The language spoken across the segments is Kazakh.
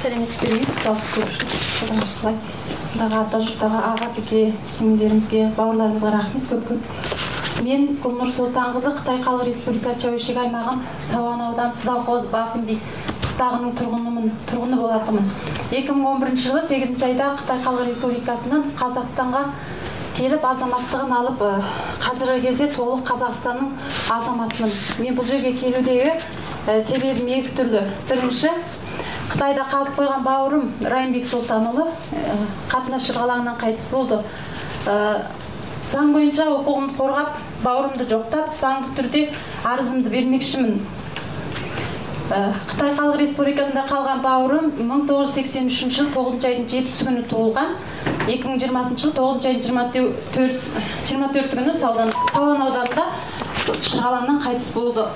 сәлеметсіздер ме? Жалпы көрушілер қалай? Ата жұрттағы аға пеке сіңілдерімізге, бауырларымызға рахмет көп. Мен Гүлнұр Сұлтанқызы, Қытай Халық Республикасы Чаушек аймағын Сауан ауданы Сыдауқоз Бақынди қыстағының тұрғыны болатынмын. 2011 жылы 8 айда Қытай Халық Республикасынан Қазақстанға келіп азаматтығын алып, қазіргі кезде толық Қазақстанның азаматымын. Мен бұл жерге келудегі себебім екі түрлі. Бірінші, Қытайда қалып қойған бауырым Райымбек Сұлтанұлы қатынас шырғалаңынан қайтыс болды. Заң бойынша құқығымды қорғап, бауырымды жоқтап, заңды түрде арызымды бермекшімін. Қытай Халық Республикасында қалған бауырым 1983 жыл 9 айдың 7 күні туылған. 2020 жыл 9 айдың 24 күні Сауан ауданында шырғалаңнан қайтыс болды.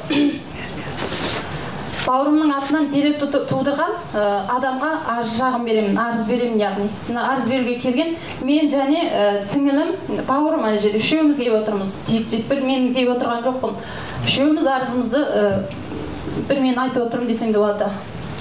Бауырымның атынан дерек тудырған адамға арыз беремін, яғни. Арыз беруге келген мен және сіңілім, бауырым ана жерде үшеуміз келіп отырмыз. Тек-тек мен келіп отырған жоқпын. Үшеуміз арызымызды бір мен айтып отырмын десем де болады.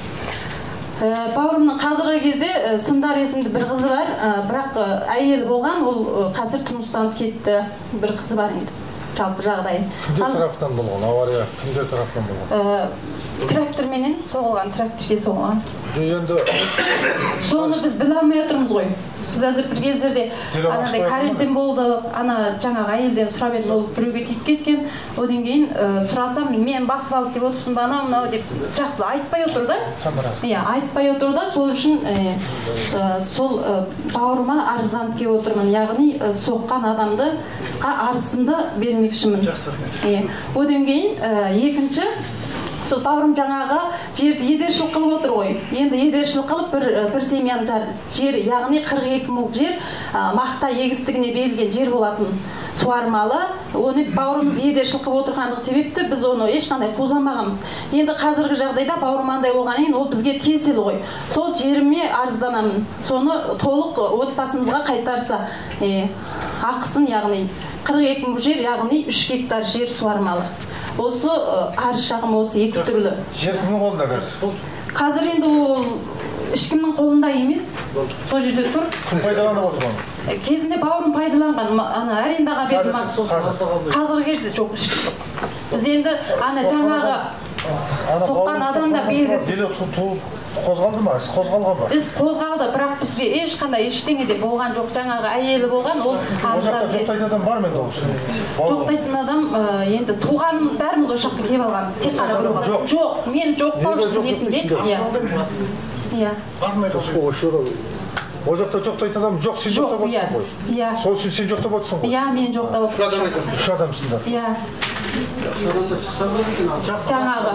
Бауырымның қазіргі кезде Сындар есімді бір қызы бар, бірақ әйел болған, ол қазір тұрмыстанып кетті. Бір қызы бар енді. Жалпы жағдайы. Кімдер тараптан болған? Авария кімдер тараптан болған? Тракторменен соғылған, тракторге соғылған. Енді соны біз біле алмай отырмыз ғой. Біз әзір бір кездерде анадай кареттен болды, ана жаңағы әйелден сұрап едім, ол біреуге тиіп кеткен. Одан кейін сұрасам, мен басып алды деп отырсың ба, анау деп жақсы айтпай отыр да. Иә, айтпай отыр да, сол үшін сол бауырыма арызданып келіп отырмын. Яғни соққан адамды арызымды бермекшімін. Одан кейін екінші, сол бауырым жаңағы жерді едершіл қылып отыр ғой. Енді едершіл қылып бір семьяның жер, яғни 42 мың жер мақта егістігіне берілген жер болатын суармалы. Оны бауырымыз едершіл қылып отырғандығы себепті біз оны ешқандай қозғамағанбыз. Енді қазіргі жағдайда бауырым андай болғаннан кейін ол бізге тиесілі ғой. Сол жеріме арызданамын. Соны толық отбасымызға қайтарса, ақысын, яғни 42 мың жер, яғни 3 гектар жер суармалы. Осы арыз шағым осы екі түрлі. Жер кімнің қолында қазір? Қазір енді ол ешкімнің қолында емес. Сол жерде тұр. Кім пайдаланып отыр оны? Кезінде бауырым пайдаланған, арендаға берді. Қазіргі кезде жоқ ешкім жоқ. Біз енді жаңағы соққан адамда белгісіз. Қозғалды ма? Іс қозғалған ба? Іс қозғалды, бірақ бізге ешқандай ештеңе де болған жоқ. Жаңағы әйелі болған, ол арыздар. Жоқтайтын адам бар ма енді ол үшін? Жоқтайтын адам, енді туғанымыз бәріміз ол жаққа келіп алғанбыз. Тек қана бір болған. Жоқ, мен жоқтаушысы ретінде. Иә. Ол жақта жоқтайтын адам жоқ, сен жоқтап отырсың ғой. Сол үшін сен жоқтап отырсың ғой. Иә, мен жоқтап отырсың. Үш адамсыңдар. Иә. Жаңағы.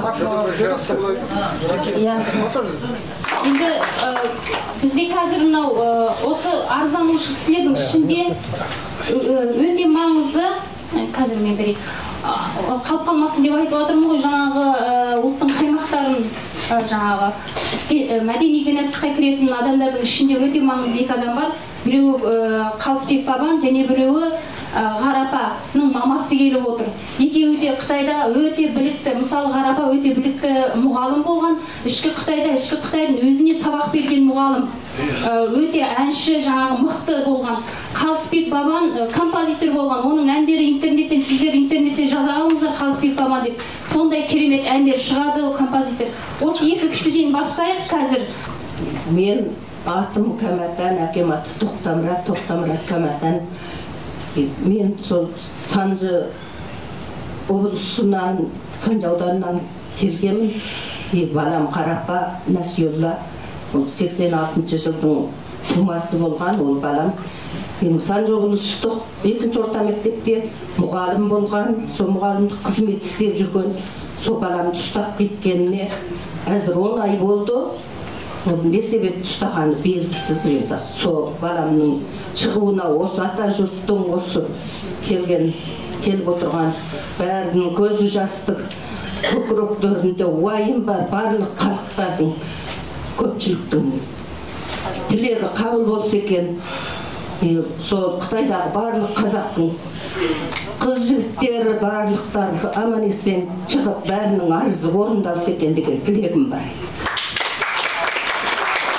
Енді бізде қазір мынау осы арызданушы кісілердің ішінде өте маңызды, қазір мен берейін, қалып қалмасын деп айтып отырмын ғой, жаңағы ұлттың қаймақтарын жаңағы мәдениге насихатқа кіретін адамдардың ішінде өте маңызды екі адам бар. Біреуі Қалысбек Бабан және біреуі Ғарапаның мамасы келіп отыр. Екеуі де Қытайда өте білікті, мысалы Ғарапа өте білікті мұғалім болған, ішкі Қытайдың өзіне сабақ берген мұғалім, өте әнші, жаңағы мықты болған. Қалысбек Бабан композитор болған, оның әндері интернеттен, сіздер интернетте жаза алыңыздар Қалысбек Бабан деп. Сондай керемет әндер шығарды ол композитор. Осы екі кісіден бастайық қазір. Мен атым Кәмәтан, әкем аты Тоқтамұрат Кәмәтан. Мен сол Санжы облысынан, Санжы ауданынан келгенмін. Балам Қарапа Насиолла, 86 жылдың тумасы болған ол балам. Санжы облыстық 2-ші орта мектепте мұғалім болған, сол мұғалімдік қызмет істеп жүрген, сол баламды ұстап кеткеніне әзір 10 ай болды. Не себепті ұстағаны белгісіз енді. Сол баламның шығуына осы ата жұрттың осы келіп отырған бәрінің көзі жастық, көкіректерінде уайым бар, барлық халықтардың, көпшіліктің тілегі қабыл болса екен. Сол Қытайдағы барлық қазақтың қыз жігіттері барлықтар аман есен шығып бәрінің арызы орындалса екен деген тілегім бар.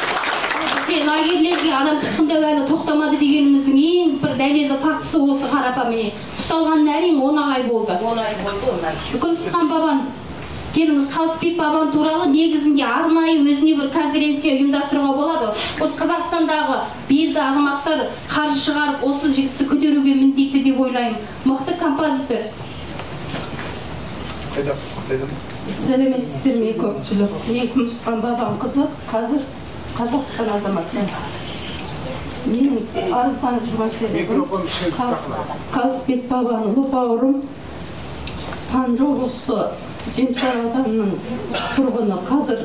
лагерлерге адам шыққанда әлі тоқтамады дегеніміздің ең бір дәлелді фактісі осы қарапа міне. Ұсталғанына әрең 10 ай болды. Бүкіл Сықан бабан, келіңіз Қалысбек бабан туралы негізінде арнайы өзіне бір конференция ұйымдастыруға болады. Осы Қазақстандағы белді азаматтар қаржы шығарып, осы жігітті көтеруге міндетті деп ойлаймын. Мықты композитор. Сәлеметсіздер ме көпшілік? Мен Күмісхан бабам қызы, қазір Қазақстан азаматы. Менің арызданып жүрген себебім Қалысбек бабан ұлы бауырым Санжы облысы Жемсар ауданының тұрғыны. Қазір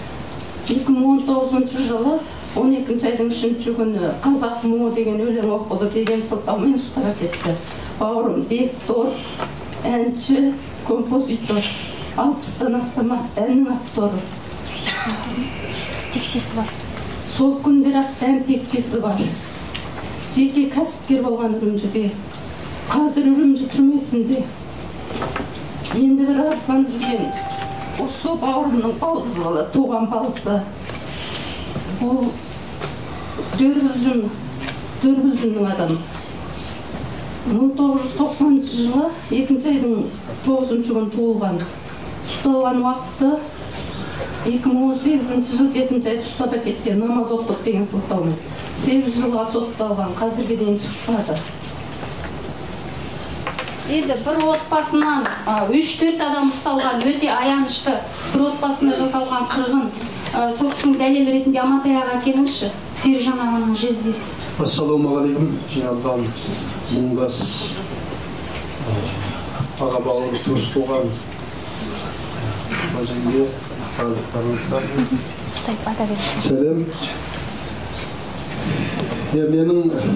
2019 жылы 12 айдың 3 күні қазақ мұңы деген өлең оқылды деген сылтаумен ұстап кетті. Бауырым диктор, әнші, композитор, 60-тан астам әннің авторы. Текшесі бар. Сол күндер-ақ ән текшесі бар. Жеке кәсіпкер болған Үрімжіде. Қазір Үрімжі түрмесінде. Енді бір арызданып жүрген осы бауырымның балдызы бала, туған балдызы. Ол Дөрбілжіннің адамы. 1990 жылы 2 айдың 9 күн туылған. Ұсталған уақыты 2018 жыл 7 айда ұстап әкеткен, намаз оқып деген сылтаумен. 8 жылға сотталған, қазірге дейін шықпады. Енді бір отбасынан 3-4 адам ұсталған, өте аянышты бір отбасына жасалған қырғын. Сол кісінің дәлел ретінде Амантай аға келіңізші. Серікжан ағаның жездесі. Ассалаумағалейкум, жиналған мұңдас аға бауыр көріс туған бәжіңге барлықтарыңыздар. Сәлем. Менің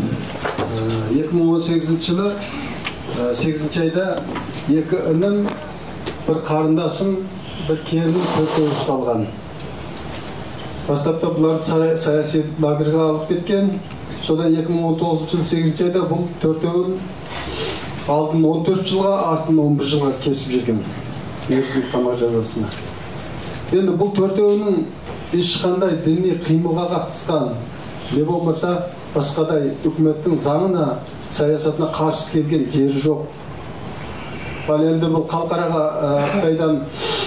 2018 жылы 8 айда 2 інім, бір қарындасым, бір келінім төртеуі ұсталған. Бастапта бұларды саяси лагерьге алып кеткен. Содан 2019 жылы 8 айда бұл төртеуін алдын 14 жылға, артын 11 жылға кесіп жүрген. Мерзімдік қамау жазасына. Енді бұл төртеуінің ешқандай діни қимылға қатысқан, не болмаса басқадай үкіметтің заңына, саясатына қарсы келген жері жоқ. Ал енді бұл халықараға Қытайдан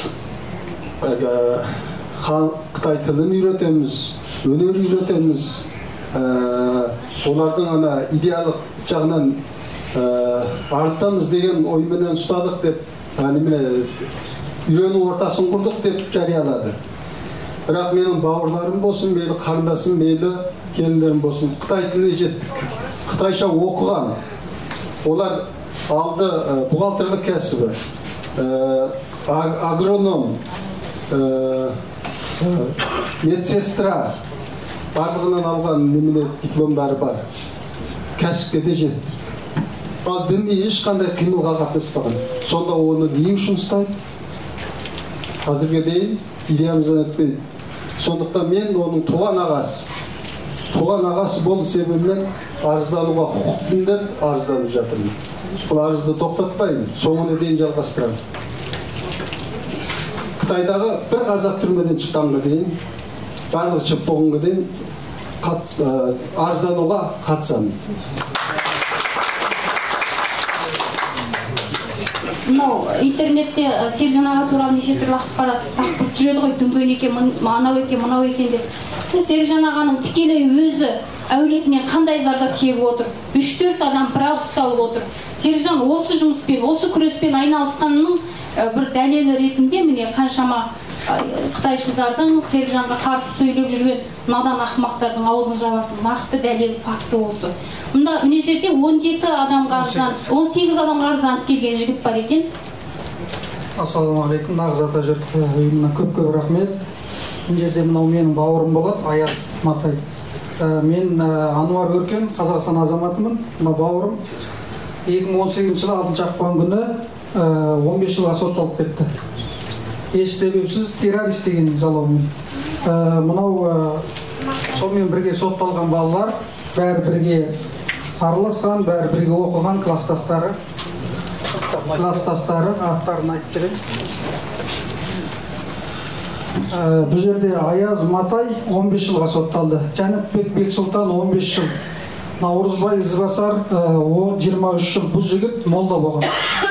Қытай тілін үйретеміз, өнер үйретеміз. Олардың ана идеялық жағынан арттамыз деген ойменен ұстадық деп, үйрену ортасын құрдық деп жариялады. Бірақ менің бауырларым болсын, мейлі қарындасым, мейлі келіндерім болсын, Қытай тіліне жеттік. Қытайша оқыған. Олар алды бухгалтерлік кәсібі, агроном, медсестра, барлығынан алған дипломдары бар. Кәсіпке де жетті. Ал діни ешқандай қимылға қатыспаған. Сонда оны не үшін ұстайды? Қазірге дейін идеямыздан өтпейді. Сондықтан мен оның туған ағасы болу себебімен арыздануға құқықтымын деп арызданып жатырмын. Бұл арызды тоқтатпаймын, соңына дейін жалғастырамын. Қытайдағы бір қазақ түрмеден шыққанға дейін, барлығы шығып болғанға дейін арыздануға қатысамын. Мынау интернетте Серікжан аға туралы неше түрлі ақпарат тақырып жүреді ғой, дүнген екен, анау екен, мынау екен деп. Серікжан ағаның тікелей өзі әулетінен қандай зардап шегіп отыр? 3-4 адам бірақ ұсталып отыр. Серікжан осы жұмыспен, осы күреспен айналысқанның бір дәлелі ретінде міне қаншама Қытайшылдардың Серікжанға қарсы сөйлеп жүрген надан ақымақтардың аузын жабатын нақты дәлел факті осы. Мұнда мына жерде 18 адам қарызданып келген жігіт бар екен. Ассалаумағалейкум, нағыз ата жұрт ұйымына көп рахмет. Мына жерде мынау менің бауырым болады, Аяз Матай. Мен Ануар Өркен, Қазақстан азаматымын. Мына бауырым 2018 жылы 6 ақпан күні 15 жылға сотталып кетті. Еш себепсіз террорист деген жалаумен. Мынау сонымен бірге сотталған балалар бәрі бірге араласқан, бәрі бірге оқыған класстастары аттарын айтып беремін. Бұл жерде Аяз Матай 15 жылға сотталды. Жәнітбек Бексұлтан 15 жыл. Наурызбай Ізбасар 23 жыл. Бұл жігіт молда болған.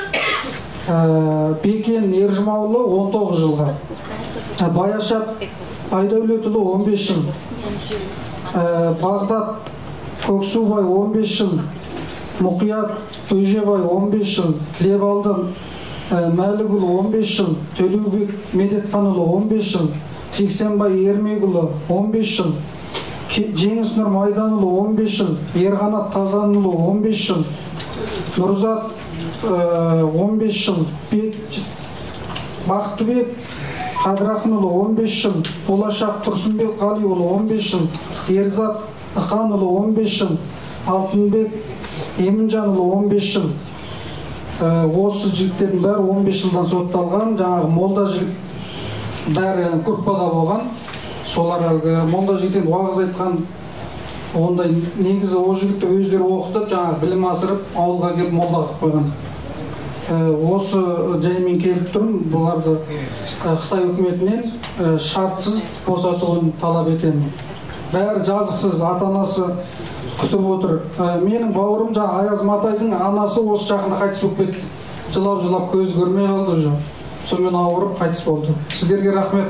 Бекен Ержымаулы 19 жылға. Баяшат Айдәулетұлы 15 жыл. Бағдат Көксубай 15 жыл. Мұқият Өжебай 15 жыл. Тілебалдын Мәлігұлы 15 жыл. Төлеубек Медетханұлы 15 жыл. Жексенбай Ермегұлы 15 жыл. Жеңіс Нұр Майданұлы 15 жыл. Ерғанат Тазанұлы 15 жыл. Нұрзат 15 жыл. Бақтыбек Қадырахынұлы 15 жыл. Болашақ Тұрсынбек Қалиұлы 15 жыл. Ерзат Қанұлы 15 жыл. Алтынбек Емінжанұлы 15 жыл. Осы жігіттердің бәрі 15 жылдан сотталған. Жаңағы молда жігіт бәрі группада болған. Солар молда жігіттен уағыз айтқан, ондай негізі о жігітті өздері оқытып, жаңағы білім асырып, ауылға келіп молда қылып қойған. Осы жаймен келіп тұрмын, бұларды Қытай үкіметінен шартсыз босатуын талап етемін. Бәрі жазықсыз, ата-анасы күтіп отыр. Менің бауырым жаңа Аяз Матайдың анасы осы жақында қайтыс болып кетті. Жылап көз көрмей қалды уже. Сонымен ауырып қайтыс болды. Сіздерге рахмет.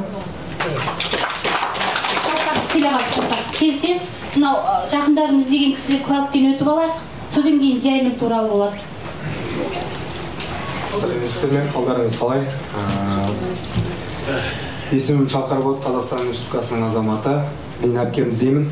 Тез мынау жақындарын іздеген кісілер куәліктен өтіп алайық. Содан кейін жайылым туралы болады. Сәлеметсіздер ме? Қалдарыңыз қалай? Есімім Шалқарболат, Қазақстан Республикасының азаматы. Мен әпкем іздеймін.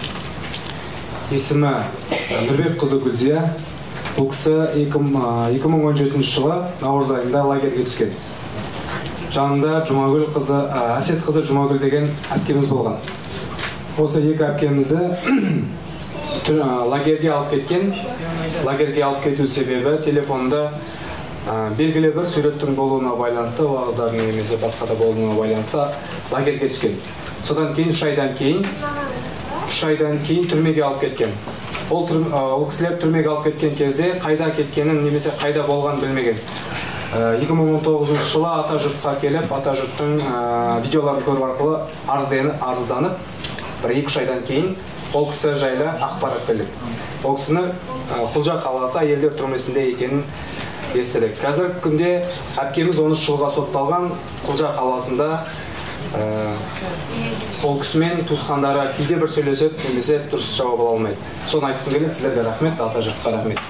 Есімі Нұрбекқызы Гүлзия. Бұл кісі 2017 жылы наурыз айында лагерге түскен. Жанында Жұмагүл қызы, Әсет қызы Жұмагүл деген әпкеміз болған. Осы екі әпкемізді лагерге алып кеткен. Лагерге алып кету себебі телефонда белгілі бір суреттің болуына байланысты, уағыздардың немесе басқа да болуына байланысты лагерге түскен. Содан кейін 3 айдан кейін түрмеге алып кеткен. Ол кісілер түрмеге алып кеткен кезде қайда кеткенін немесе қайда болған білмеген. 2019 жылы ата жұртқа келіп, ата жұрттың видеоларын көру арқылы арызданып, 1-2 айдан кейін ол кісі жайлы ақпарат білдік. Ол кісіні Құлжа қаласы әйелдер түрмесінде екенін естідік. Қазіргі күнде әпкеміз 13 жылға сотталған. Құлжа қаласында ол кісімен туысқандары кейде бір сөйлесіп, немесе дұрыс жауап ала алмайды. Соны айтқым келеді. Сіздерге рахмет, ата жұртқа рахмет.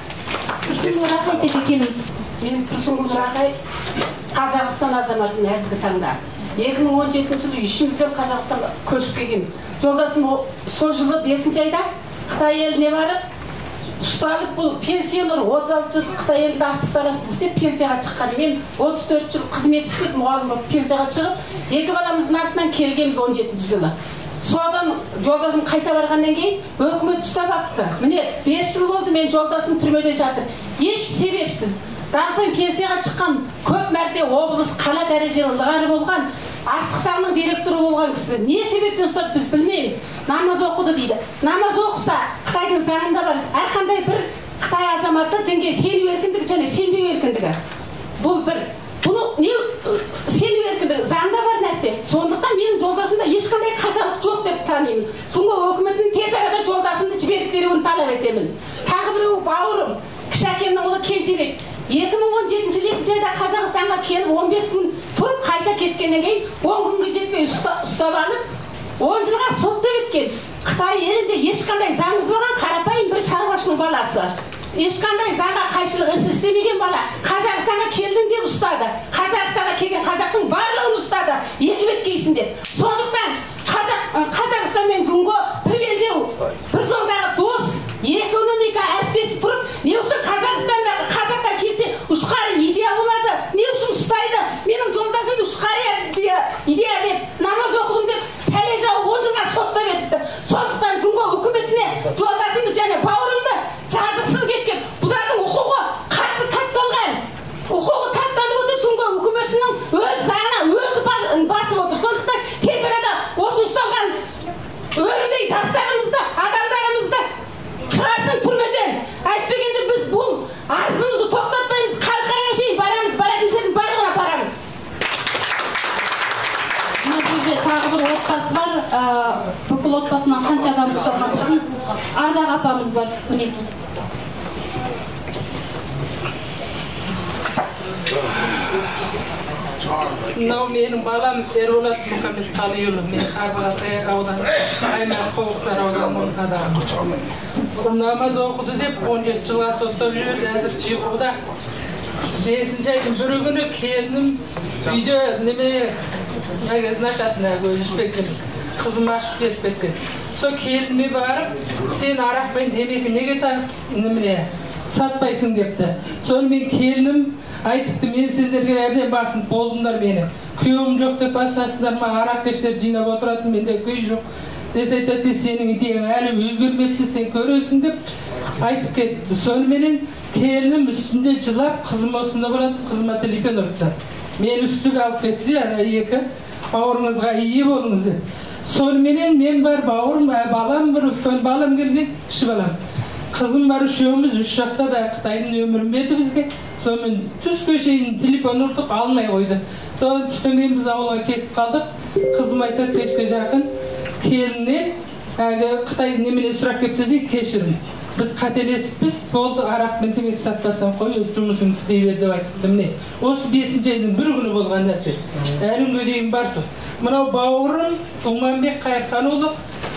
Мен Тұрсынғұл Рахай, Қазақстан азаматын әзіргі таңда. 2017 жылы үшімізбен Қазақстанға көшіп келгенбіз. Жолдасым сол жылы 5 айда Қытай еліне барып, ұсталып, бұл пенсионер 36 жыл Қытай елінде астық саласын істеп пенсияға шыққан. Мен 34 жыл қызмет істеп, мұғалім болып пенсияға шығып, 2 баламыздың артынан келгенбіз 17 жылы. Содан жолдасым қайта барғаннан кейін өкімет ұстап апты. Міне 5 жыл болды, мен жолдасым түрмеде жатыр. Еш себепсіз. Даңқпен пенсияға шыққан, көп мәрте облыс қала дәрежелі лығары болған, астық сағының директоры болған кісі. Не себептен ұстап біз білмейміз. Намаз оқыды дейді. Намаз оқыса, Қытайдың заңында бар, әрқандай бір Қытай азаматы дінге сену еркіндігі және сенбеу еркіндігі. Бұл бір. Бұны не сену еркіндігі заңда бар нәрсе. Сондықтан менің жолдасымда ешқандай қаталық жоқ деп танимын. Çünkü өкіметтің тез арада жолдасымды жіберіп беруін талап етемін. Тағы біреу бауырым, кіші әкемнің ұлы Кенжебек. 2017 жылы айда Қазақстанға келіп 15 күн тұрып қайта кеткеннен кейін 10 күнге жетпей ұстап алып 10 жылға соттап кеткен. Қытай елінде ешқандай заң бұзбаған қарапайым бір шаруашының баласы. Ешқандай заңға қайшылық іс істемеген бала Қазақстанға келдің деп ұстады. Қазақстанға келген қазақтың барлығын ұстады. Екі бет кейсін деп. Сондықтан Қазақстан мен Джунго бір белдеу, бір жолдағы дос, экономика әріптесі тұрып, не үшін Қазақстандағы қазақтар келсе ұшқары идея болады, не үшін ұстайды? Менің жолдасымды ұшқары идея деп, намаз оқыдым деп, пәле жауып 10 жылға соттап етіпті. Сондықтан Джунго үкіметіне жолдасымды және бауырымды жазықсыз кеткен. Бұлардың құқығы қатты тапталған. Құқығы тапталып отыр, Джунго үкіметінің өз заңына өзі басып отыр. Сондықтан тез арада осы ұсталған өрімдей жастарымызды, адамдар отбасынан қанша адам ұсталғанын Ардақ апамыз бар. Міне. Мынау менің балам Еролат Мұхамбетқалиұлы. Мен Қарбағатай ауданы, Аймақ Қоғысар ауданының адамы. Намаз оқыды деп 17 жылға соттап жіберді, әзір жиғуда. 5-ші айдың бір күні келінім үйде магазин ашасына көз ішпеккен. Қызым ашып беріп кеткен. Сол келініме барып, сен арақпен темекі неге сатпайсың депті. Сол мен келінім айтыпты, мен сендерге әбден басын болдыңдар мені. Күйеуім жоқ деп басынасыңдар ма, арақ кештер жинап отыратын, менде күй жоқ. Десе айтады, сенің идеяң әлі өзгермепті, сен көресің деп айтып кетіпті. Сонымен келінім үстінде жылап, қызым осында болады, қызыма телефон ұрыпты. Мен үстіге алып кетсе, екі бауырыңызға ие болыңыз деп. Сонымен мен бар бауырым, балам бар, үлкен балам келген, кіші балам. Қызым бар, үшеуміз үш жақта да Қытайдың өмірін берді бізге. Сонымен түске шейін телефон ұрдық, алмай қойды. Содан түстен кейін біз ауылға кетіп қалдық. Қызым айтады, кешке жақын келіннен Қытай немене сұрақ кепті дейді, кешірім. Біз қателесіппіз, болды, арақпен темекі сатпасам қой, өз жұмысын істей бер деп айтыпты. Міне, осы 5-ші айдың бір күні болған нәрсе. Әлі күнге дейін бар тұр. Мынау бауырым Уманбек Қайырханұлы,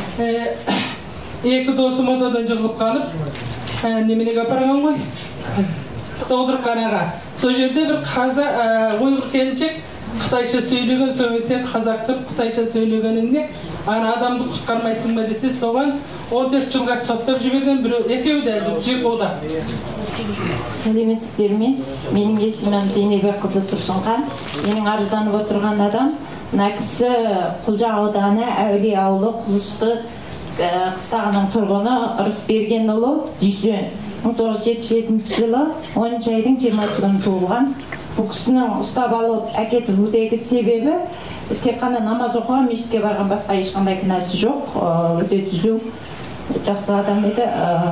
екі досым одадан жығылып қалып, неменеге апарған ғой? Толдырқанаға. Сол жерде бір ұйғыр келіншек Қытайша сөйлеген, сөйлесе қазақ тұрып Қытайша сөйлегеніңде ана адамды құтқармайсың ба десе, соған 14 жылға соттап жіберген, екеуі де әзір жиғуда. Сәлеметсіздер ме? Менің есімім Зейнебекқызы Тұрсынхан. Менің арызданып отырған адам, мына кісі Құлжа ауданы Әулие ауылы Құлысты қыстағының тұрғыны Ырысбергенұлы Дүйсен. 1977 жылы 10 айдың 20 күні туылған. Бұл кісінің ұстап алып әкетілудегі себебі тек қана намаз оқыған, мешітке барған, басқа ешқандай кінәсі жоқ. Өте түзу, жақсы адам еді.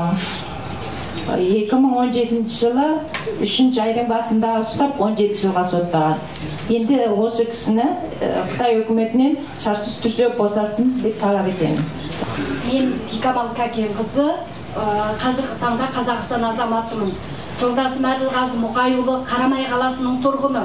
2017 жылы 3 айдың басында ұстап 17 жылға соттаған. Енді осы кісіні Қытай үкіметінен шартсыз түрде босатсын деп талап етемін. Мен Бикамал Кәкенқызы, қазіргі таңда Қазақстан азаматымын. Жолдасым Әділғазы Мұқайұлы Қарамай қаласының тұрғыны.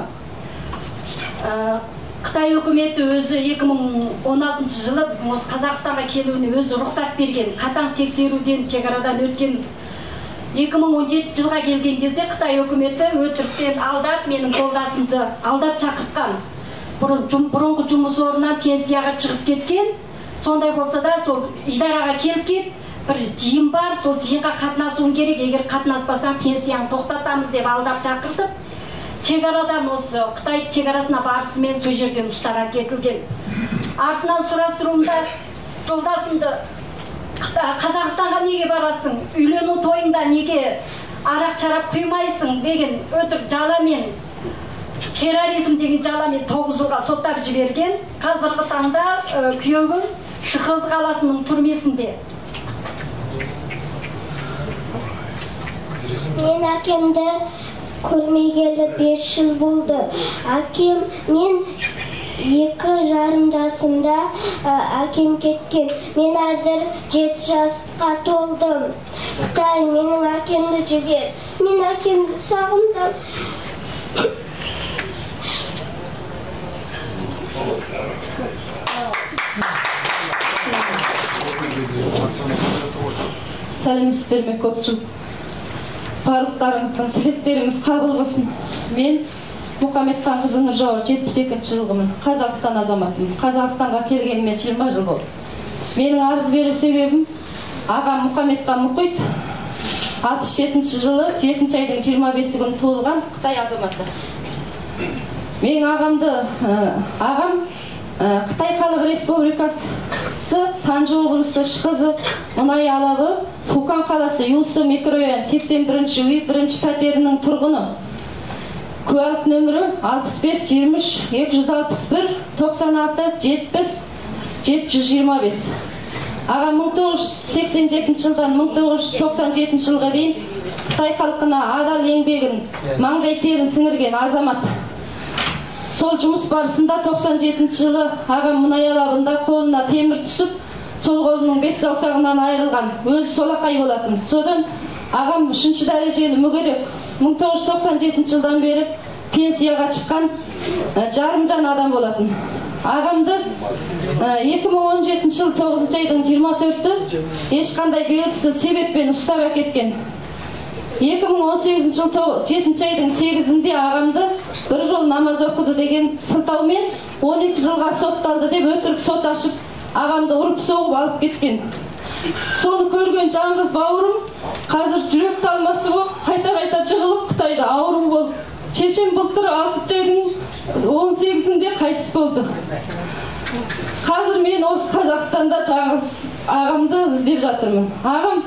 Қытай үкіметі өзі 2016 жылы біздің осы Қазақстанға келуіне өзі рұқсат берген. Қатаң тексеруден, шекарадан өткенбіз. 2017 жылға келген кезде Қытай үкіметі өтіріктен алдап, менің жолдасымды алдап шақыртқан. Бұрынғы жұмыс орнынан пенсияға шығып кеткен. Сондай болса да, сол идараға келіп бір жиын бар, сол жиынға қатынасуым керек, егер қатынаспасам пенсияны тоқтатамыз деп алдап шақыртып, шекарадан осы Қытай шекарасына барысымен сол жерден ұстап әкетілген. Артынан сұрастыруымда жолдасымды Қазақстанға неге барасың, үйлену тойында неге арақ шарап құймайсың деген өтірік жаламен, терроризм деген жаламен 9 жылға соттап жіберген. Қазіргі таңда күйеуім Шыхыз қаласының түрмесінде. Мен әкемді көрмегелі 5 жыл болды. Әкем мен 2,5 жасымда әкем кеткен. Мен әзір 7 жасқа толдым. Қытай менің әкемді жібер. Мен әкемді сағындым. Сәлеметсіздер ме көпшіл? Барлықтарыңыздың тілектеріңіз қабыл болсын. Мен Мұхамбетқалиқызы Нұржауыр 72 жылғымын. Қазақстан азаматымын. Қазақстанға келгеніме 20 жыл болды. Менің арыз беру себебім ағам Мұхамбетқали Мұқит 67 жылы 7 айдың 25 күні туылған Қытай азаматы. Менің ағам Қытай Халық Республикасы Санжы облысы Шықызы мұнай алабы Фукан қаласы Юсы микрорайон 81-ші үй 1-ші пәтерінің тұрғыны. Куәлік нөмірі 65-23-296-96-70-725. Ағам 1987 жылдан 1997 жылға дейін Қытай халқына адал еңбегін, маңдай терін сіңірген азамат. Сол жұмыс барысында 97 жылы ағам мұнай алабында қолына темір түсіп, сол қолының 5 саусағынан айырылған, өзі солақай болатын. Содан ағам 3-ші дәрежелі мүгедек 1997 жылдан бері пенсияға шыққан жарымжан адам болатын. Ағамды 2017 жыл 9 айдың 24-ті ешқандай белгісіз себеппен ұстап әкеткен. 2018 жыл 7 айдың 8-інде ағамды бір жол намаз оқыды деген сылтаумен 12 жылға сотталды деп өтірік сот ашып, ағамды ұрып соғып алып кеткен. Соны көрген жаңғыз бауырым қазір жүрек талмасы болып, қайта-қайта жығылып Қытайда ауру болып, шешем былтыр 6 айдың 18-інде қайтыс болды. Қазір мен осы Қазақстанда жаңғыз ағамды іздеп жатырмын. Ағам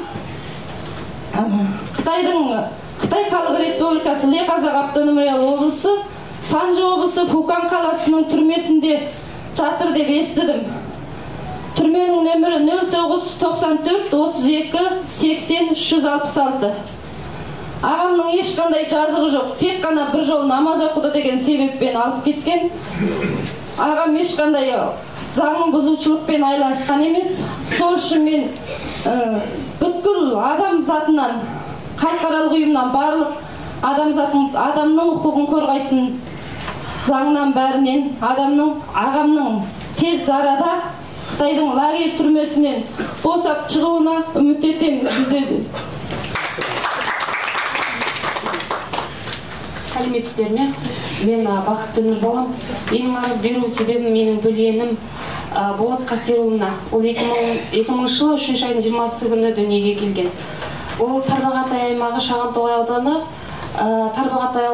Қытай Халық Республикасы Ле Қазақ автономиялы облысы, Санжы облысы Фукан қаласының түрмесінде жатыр деп естідім. Түрменің нөмірі 0994 32 80 366. Ағамның ешқандай жазығы жоқ, тек қана бір жол намаз оқыды деген себеппен алып кеткен. Ағам ешқандай заңның бұзушылықпен айланысқан емес. Сол үшін мен бүткіл адам затынан, халықаралық ұйымнан, барлық адамның құқығын қорғайтын заңнан бәрінен ағамның тез арада Қытайдың лагерь түрмесінен босап шығуына үміт етемін. Сәлеметсіздер ме? Мен Бақытты Нұр болам. Менің арыз беру себебім менің бөленім Болат Қасерұлына. Ол 2000 жылы 3 айдың 20-сы күні дүниеге келген. Ол Тарбағатай аймағы Шағантоғай ауданы, Тарбағатай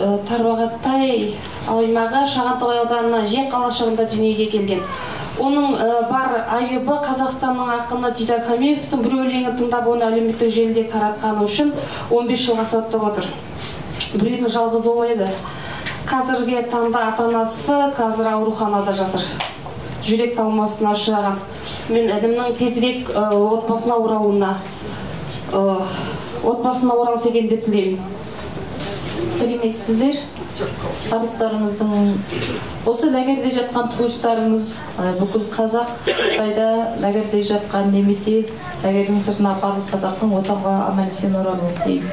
аймағы Шағантоғай ауданына Жер қалашығында дүниеге келген. Оның бар айыбы Қазақстанның ақыны Дидар Камиловтың бір өлеңін тыңдап, оны әлеуметтік желіде таратқаны үшін 15 жылға соттап отыр. Біреудің жалғыз ұлы еді. Қазіргі таңда ата-анасы қазір ауруханада жатыр. Жүрек талмасына ұшыраған. Мен әдімнің тезірек отбасына оралса екен деп тілеймін. Сәлеметсіздер. Барлықтарыңыздың осы лагерде жатқан туыстарыңыз, бүкіл қазақ Қытайда лагерде жатқан немесе лагердің сыртына барлық қазақтың отанға аман-есен оралуын тілеймін.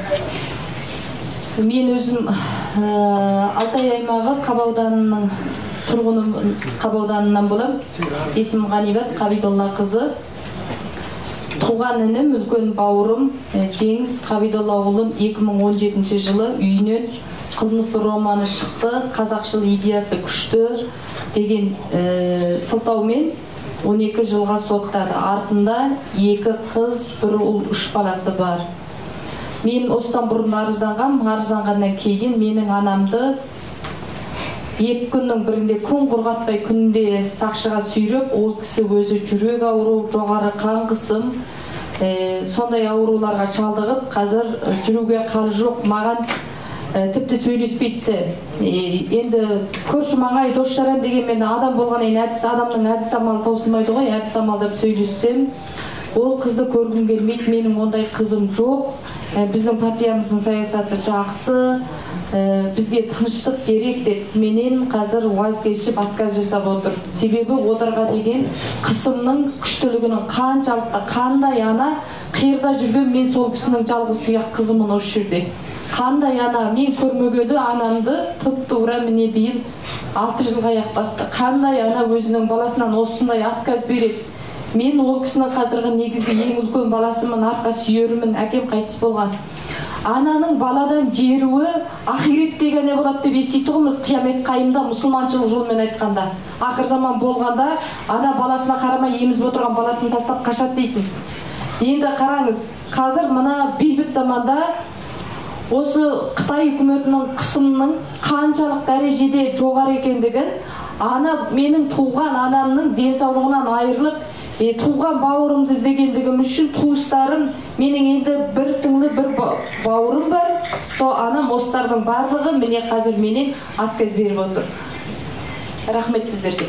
Мен өзім Алтай аймағы Қабауданының тұрғыны, Қабауданынан болам. Есімім Ғанибат Қабидолла қызы. Туған інім, үлкен бауырым Жеңіс Қабидолла ұлым 2017 жылы үйінен қылмыс романы шықты, қазақшыл идеясы күшті деген сылтаумен 12 жылға соттады. Артында 2 қыз, 1 ұл, 3 баласы бар. Мен осыдан бұрын арызданғаннан кейін менің анамды 2 күннің бірінде күн құрғатпай күнде сақшыға сүйреп, ол кісі өзі жүрек ауру, жоғары қан қысым, сондай ауруларға шалдығып, қазір жүруге қалы жоқ, маған тіпті сөйлеспейді. Енді көрші маңай дос-жаран дегенмен адам болғаннан адамның әдіс амалы таусылмайды ғой, әдіс амалдап сөйлессем, ол қызды көргім келмейді, менің ондай қызым жоқ. Біздің партиямыздың саясаты жақсы, бізге тыныштық керек деп менен қазір уаз кешіп отказ жасап отыр. Себебі одарға деген қысымның күштілігінің қаншалықты, қандай ана қиырда жүрген, мен сол кісінің жалғыз тұяқ қызымын осы жерде. Қандай ана, мен көрмегені анамды тұп-тура міне биыл 6 жылға аяқ басты. Қандай ана өзінің баласынан осындай отказ береді. Мен ол кісінің қазіргі негізгі ең үлкен баласымын, арқа сүйерімін, әкем қайтыс болған. Ананың баладан жеруі ақиретте ғана болады деп еститұғымыз, қиямет қайымда мұсылманшылық жолмен айтқанда. Ақыр заман болғанда ана баласына қарамай емізіп отырған баласын тастап қашады дейтін. Енді қараңыз, қазір мына бейбіт заманда осы Қытай үкіметінің қысымының қаншалық дәрежеде жоғары екендігін, менің туған анамның денсаулығынан айырылып, туған бауырымды іздегендігім үшін туыстарым, менің енді бір сіңлі бір бауырым бар, сол анам осылардың барлығы міне қазір менен отказ беріп отыр. Рахмет сіздерге.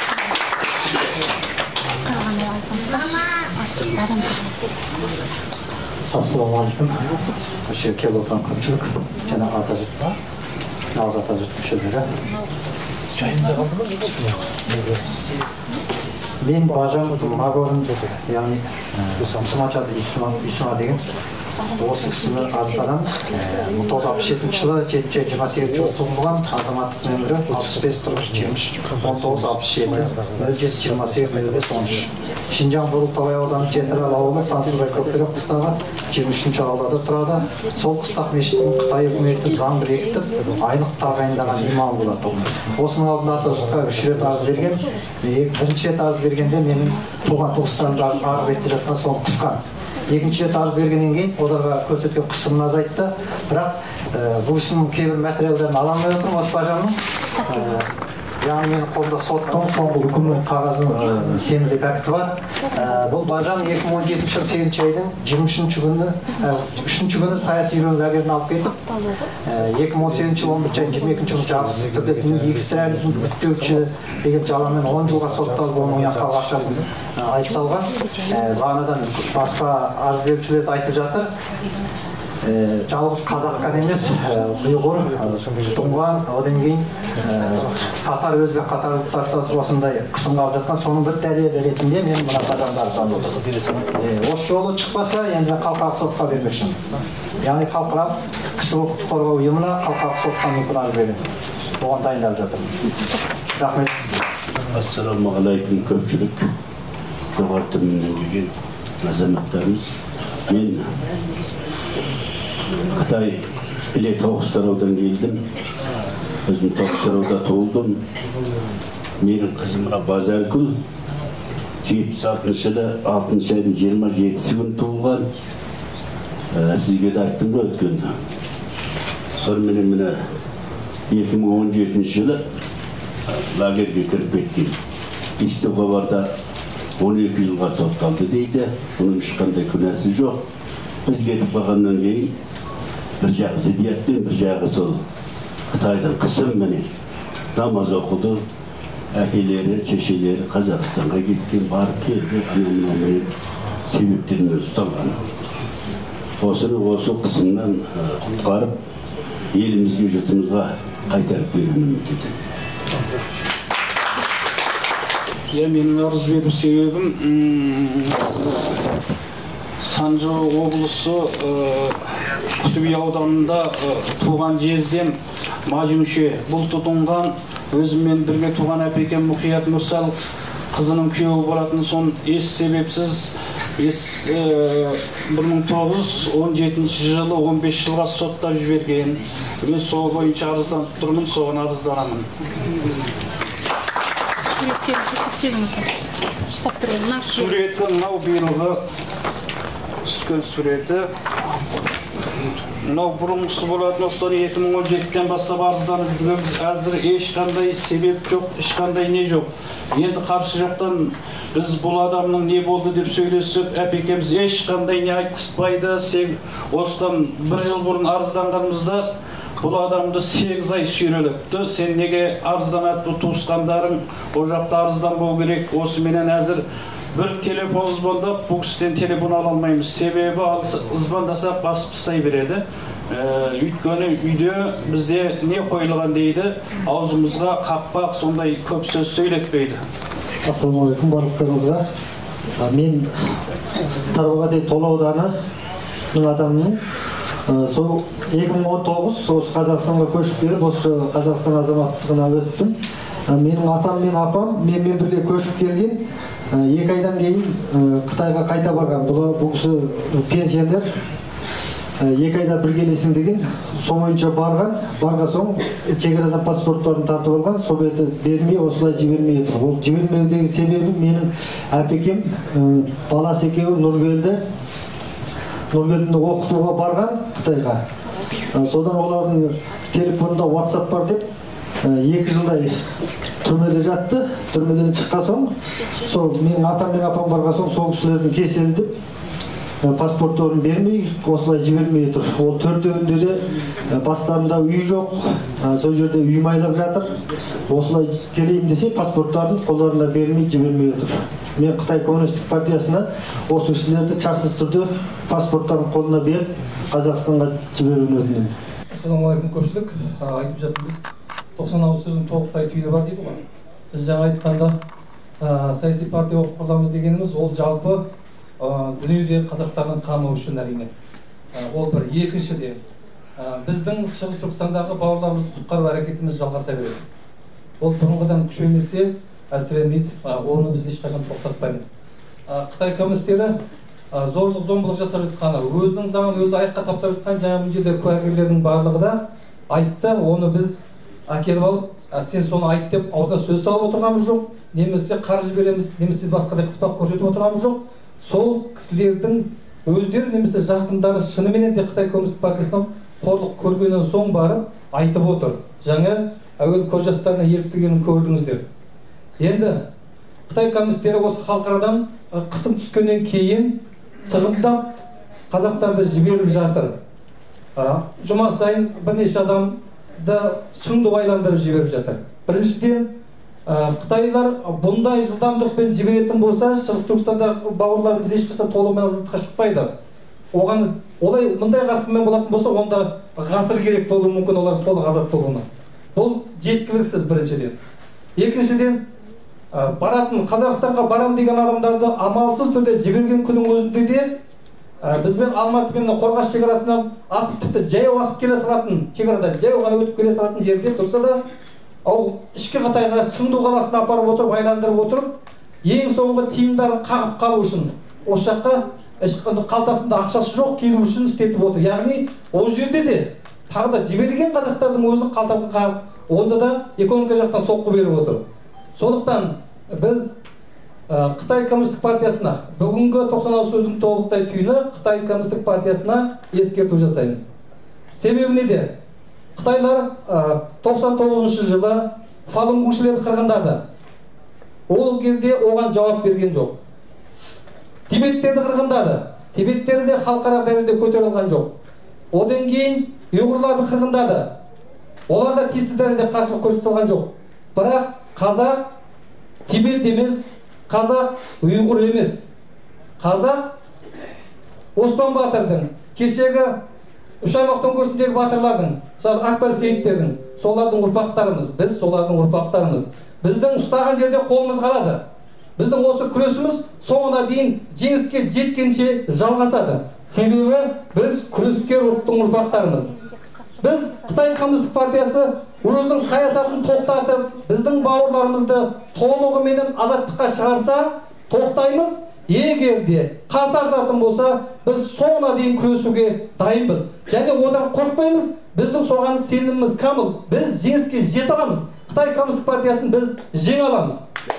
Ассалаумағалейкум. Осы келіп отырған көпшілік, жаңа атажұртқа, нағыз атажұрт мүшелері. Мен бажам Магорын, яғни Мұсымачады Исма деген осы кісіні арызданамын. 1967 жылы 7-28 жыл туылған, азаматтық нөмірі 65-33-20-1967-07-28-05-13. Шинжаң Бурултабай ауданы Жетірал ауылы Сансызбай Көктерек қыстағы 23-ші аулада тұрады. Сол қыстақ мешіттің Қытай үкіметі заң бекітіп, айлық тағайындаған имам болады. Осының алдында атышыққа 3 рет арыз берген. Бірінші рет арыз бергенде менің туған туыстарымды арғы бетте жатқан соны қысқан. Екінші рет арыз бергеннен кейін оларға көрсеткен қысымын азайтты. Бірақ бұл кісінің кейбір материалдарын ала алмай отырмын осы бажамның. Яғни менің қолымда соттың соңғы үкімнің қағазын кемінде пәкті бар. Бұл бажам 2017 жыл 8 айдың 23-ші күні саяси үйрен лагеріне алып кетіп, 2018 жыл 11 айдың 22-ші жылы жазсыз түрде экстремизм бүттеуші деген жаламен 10 жылға сотталып, оның яққа ақшасын айып салған. Бағанадан басқа арыз берушілерді айтып жатыр. Жалғыз қазақ қана емес, ұйғыр, тұңған, одан кейін қатар өзбек қатарлықтар осындай қысымға алып жатқан, соның бір дәлелі ретінде мен мына бажамды арызданып отырмын. Осы жолы шықпаса, енді халықаралық сотқа бермекшімін. Яғни халықаралық кісі құқық қорғау ұйымына халықаралық сотқа мүмкін арыз беремін. Оған дайындалып жатырмын. Рахмет. Ассалаумағалейкум көпшілік, жоғары төменнен келген азаматтарымыз. Мен Қытай Іле Тоғызтараудан келдім. Өзім Тоғызтарауда туылдым. Менің қызымға Базаргүл 76 жылы 6 айдың 27-сі күні туылған. Сізге де айттым ғой өткенде. Сонымен міне 2017 жылы лагерге кіріп кеткен. Истеғабарда 12 жылға сотталды дейді. Оның ешқандай күнәсі жоқ. Біз кетіп қалғаннан кейін бір жағы зидиятпен, бір жағы сол Қытайдың қысымменен намаз оқыды. Әкелері, шешелері Қазақстанға кеткен, барып келді, анау-мынау себептермен ұсталған. Осыны осы қысымнан құтқарып, елімізге, жұртымызға қайтарып беруін үміт етемін. Менің арыз беру себебім Санжы облысы Құтыби ауданында туған жездем Мажимше бұл тұтынған, өзіммен бірге туған әпекем Мұқият Мүрсал қызының күйеуі болатын, сон еш себепсіз 1917 жылы 15 жылға сотта жіберген. Мен сол бойынша арызданып тұрмын, соған арызданамын. Суреті мынау биылғы түскен суреті. Мынау бұрынғысы болатын, осыдан 2017-тен бастап арызданып жүргенбіз. Әзір ешқандай себеп жоқ, ешқандай не жоқ. Енді қарсы жақтан біз бұл адамның не болды деп сөйлесіп, әпекеміз ешқандай не айтқызбайды. Осыдан бір жыл бұрын арызданғанымызда бұл адамды 8 ай сүйрелепті. Сен неге арызданады, туысқандарың о жақта арызданбау керек. Осыменен әзір бір телефон звондап, бұл кісіден телефон ала алмаймыз. Себебі звондасақ басып тастай береді. Өйткені үйде бізде не қойылған дейді, аузымызға қақпақ, сондай көп сөз сөйлетпейді. Ассалаумағалейкум барлықтарыңызға. Мен Тарбағатай Тола ауданы адамның сол 2019 осы Қазақстанға көшіп келіп, осы Қазақстан азаматтығына өттім. Менің атам мен апам менімен бірге көшіп келген. 2 айдан кейін Қытайға қайта барған. Бұл кісі пенсионер. 2 айда бір келесің деген, сол бойынша барған соң шекарадан паспорттарын тартып алған, сол беті бермей, осылай жібермей отыр. Ол жібермеудегі себебі менің әпекем баласы екеуі Нұргелді оқытуға барған Қытайға. Содан олардың телефонында WhatsApp бар деп 2 жылдай түрмеде жатты. Түрмеден шыққан соң, сол менің атам мен апам барған соң сол кісілердің кеселдіп паспорттарын бермей, осылай жібермей тұр. Ол төртеуінде де бастарында үй жоқ, сол жерде үй майлап жатыр. Осылай келейін десе, паспорттарын қолдарында бермей, жібермей тұр. Мен Қытай Коммунистік партиясына осы кісілерді шартсыз түрде паспорттарын қолына беріп, Қазақстанға жіберуін өтінемін. Ассалаумағалейкум көпшілік. Айтып жатырмыз, 96 сөздің толықтай түйіні бар дейді ғой. Біз жаңа айтқанда саяси партия болып құрламыз дегеніміз ол жалпы дүниедегі қазақтардың қамы үшін әрине. Ол бір. Екіншіден, біздің Шығыс Түркістандағы бауырларымызды құтқару әрекетіміз жалғаса береді. Ол бұрынғыдан күшеймесе әлсіремейді, оны біз ешқашан тоқтатпаймыз. Қытай коммунистері зорлық зомбылық жасап жатқаны, өзінің заңын өзі аяққа таптап жатқан жаңа мына жерде куәгерлердің барлығы да айтты, оны біз әкеліп алып, сен соны айт деп аузына сөз салып отырғанымыз жоқ, немесе қаржы береміз, немесе басқадай қыспақ көрсетіп отырғанымыз жоқ. Сол кісілердің өздері немесе жақындары шынымен де Қытай Коммунистік партиясынан қорлық көргеннен соң барып айтып отыр. Жаңа әуел көз жастарына еліктіргенін көрдіңіздер. Енді Қытай коммунистері осы халықарадан қысым түскеннен кейін сығымдап қазақтарды жіберіп жатыр. Жұма сайын бірнеше адамды шыңды байландырып жіберіп жатыр. Біріншіден, Қытайлар бұндай жылдамдықпен жіберетін болса, Шығыс Түркістандағы бауырларымыз ешқашан толығымен азаттыққа шықпайды. Оған олай мұндай қарқынмен болатын болса, онда ғасыр керек болуы мүмкін олар толық азат болуына. Бұл жеткіліксіз біріншіден. Екіншіден, баратын Қазақстанға барам деген адамдарды амалсыз түрде жіберген күннің өзінде де бізбен Алматы мен Қорғас шекарасынан асып, тіпті жаяу асып келе салатын, шекарада жаяу ғана өтіп келе салатын жерде тұрса да, ол ішкі Қытайға Шыңду қаласына апарып отырып, байландырып отырып, ең соңғы тиындарын қағып қалу үшін осы жаққа қалтасында ақшасы жоқ келу үшін істетіп отыр. Яғни ол жерде де тағы да жіберген қазақтардың өзінің қалтасын қағып, онда да экономика жақтан соққы беріп отыр. Сондықтан біз Қытай Коммунистік партиясына, бүгінгі 96 сөздің толықтай түйіні Қытай Коммунистік партиясына ескерту жасаймыз. Себебі неде? Қытайлар 99 жылы Фалун гуңшілерді қырғындады. Ол кезде оған жауап берген жоқ. Тибеттерді қырғындады. Тибеттерді де халықаралық дәрежеде көтерілген жоқ. Одан кейін ұйғырларды қырғындады. Олар да тиісті дәрежеде қарсылық көрсетілген жоқ. Бірақ қазақ Тибет емес, қазақ ұйғыр емес. Қазақ Оспан батырдың, кешегі үш аймақ төңкерісіндегі батырлардың, мысалы Акбар Сейіттердің, солардың ұрпақтарымыз, біз солардың ұрпақтарымыз. Біздің ұстаған жерде қолымыз қалады. Біздің осы күресіміз соңына дейін жеңіске жеткенше жалғасады. Себебі біз күрескер ұлттың ұрпақтарымыз. Біз Қытай Коммунистік партиясы өзінің саясатын тоқтатып, біздің бауырларымызды толығыменен азаттыққа шығарса, тоқтаймыз. Егер де қасарысатын болса, біз соңына дейін күресуге дайынбыз. Және одан қорқпаймыз, біздің соған сеніміміз камыл. Біз жеңіске жете аламыз. Қытай Коммунистік партиясын біз жеңе аламыз.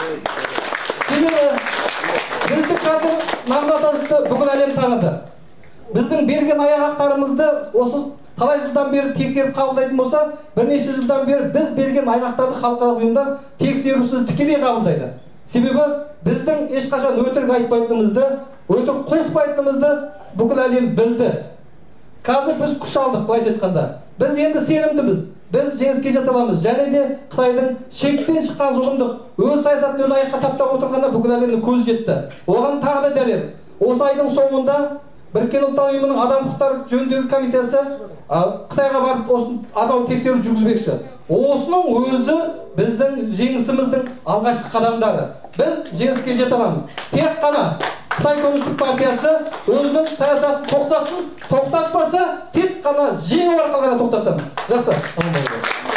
Себебі біздің қазір Назарбаевты бүкіл әлем таныды. Біздің берген айғақтарымызды осы талай жылдан бері тексеріп қабылдайтын болса, бірнеше жылдан бері біз берген айғақтарды халықаралық ұйымдар тексерусіз тікелей қабылдайды. Себебі біздің ешқашан өтірік айтпайтынымызды, өтірік қоспайтынымызды бүкіл әлем білді. Қазір біз күш алдық, былайша айтқанда. Біз енді сенімдіміз. Біз жеңіске жете аламыз. Және де Қытайдың шектен шыққан зұлымдық, өз саясатын өз аяққа таптап отырғанда бүкіл әлемнің көзі жетті. Оған тағы да дәлел. Осы айдың соңында Біріккен ұлттар ұйымының адам құқықтары жөніндегі комиссиясы Қытайға барып осыны арнаулы тексеру жүргізбекші. Осының өзі біздің жеңісіміздің алғашқы қадамдары. Біз жеңіске жете аламыз. Тек қана Қытай Коммунистік партиясы өзінің саясатын тоқтатсын, тоқтатпаса тек қана жеңу арқылы ғана тоқтатамыз. Жақсы.